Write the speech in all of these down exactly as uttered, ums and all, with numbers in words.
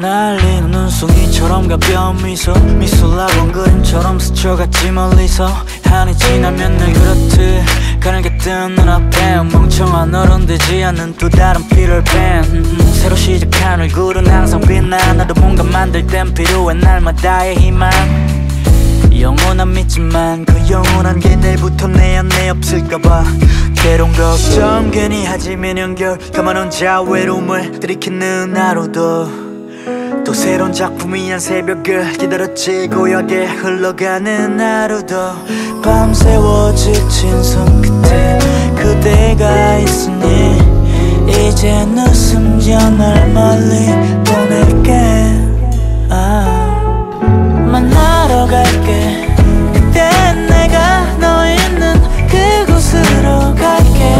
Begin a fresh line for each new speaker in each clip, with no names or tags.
날리는 눈송이처럼 가벼운 미소 미술학원 그림처럼 스쳐갔지 멀리서 한이 지나면 늘 그렇듯 가늘게 뜬 눈앞에 멍청한 너론 되지 않는 또 다른 피터팬 음, 음, 새로 시작한 얼굴은 항상 빛나 나도 뭔가 만들 땐 필요해 날마다의 희망 영원한 믿지만 그 영원한 게 내일부터 내 안에 없을까봐 때론 걱정 괜히 하지 면연결 가만 혼자 외로움을 들이키는 하루도 또 새로운 작품이 한 새벽을 기다렸지 고요하게 흘러가는 하루도 밤새워 지친 손끝에 그대가 있으니 이젠 웃으며 널 멀리 보낼게 아, 만나러 갈게 그땐 내가 너 있는 그곳으로 갈게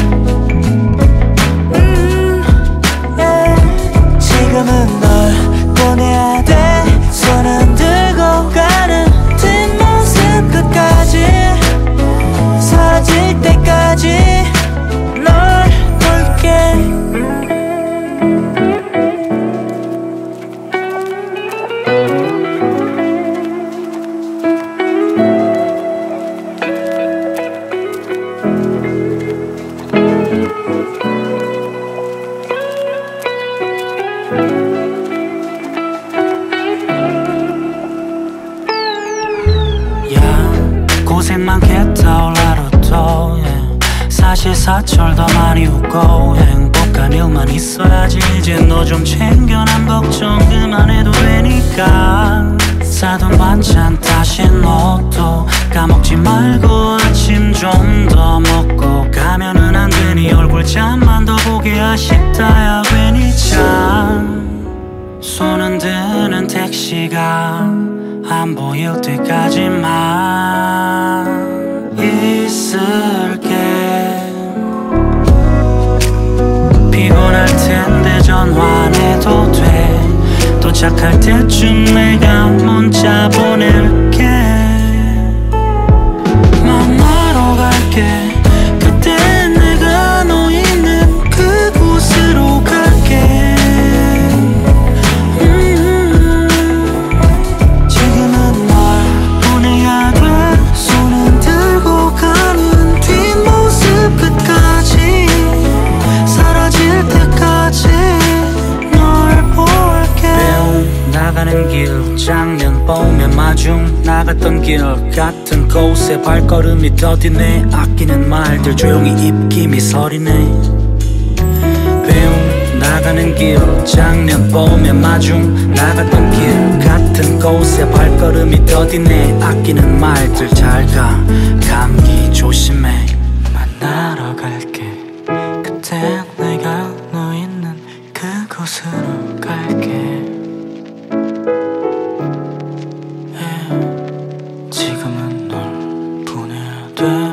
음, yeah. 지금은 널 보내야 돼 손은 들고 가는 뒷모습 끝까지 사라질 때까지 널 볼게
고생 많겠다 올라로도 yeah. 사실 사철 더 많이 웃고 행복한 일만 있어야지 이제 너 좀 챙겨 남 걱정 그만해도 되니까 사돈 반찬 다시 너도 까먹지 말고 아침 좀 더 먹고 가면은 안 되니 얼굴 잠만 더 보기 아쉽다야 괜히 참 손은 드는 택시가 안 보일 때까지만 있을게 피곤할 텐데 전화해도 돼 도착할 때쯤 내가 문자 보낼게 만나러 갈게 그때 내가 너 있는 그곳으로 갈게 나가는 길 장면 보면 마중 나갔던 길 같은 곳에 발걸음이 더디네 아끼는 말들 조용히 입김이 서리네 배움 나가는 길 장면 보면 마중 나갔던 길 같은 곳에 발걸음이 더디네 아끼는 말들 잘 가 감기 조심해
만나러 갈게 그때 내가 너 있는 그곳으로 갈게 지금은 널 보내야 돼